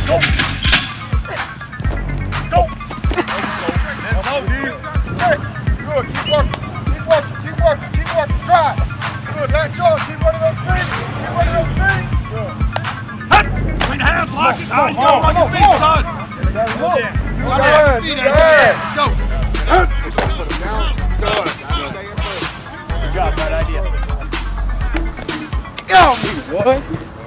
Go. Go. Let's go, dude. Good. Keep working. Keep working. Keep working. Keep working. Drive. Good. Latch on. Keep running those feet. Keep running those feet. Good. Between the hands, lock it. You gotta run your feet, son. You gotta look. Let's go. Good job. Bad idea. What?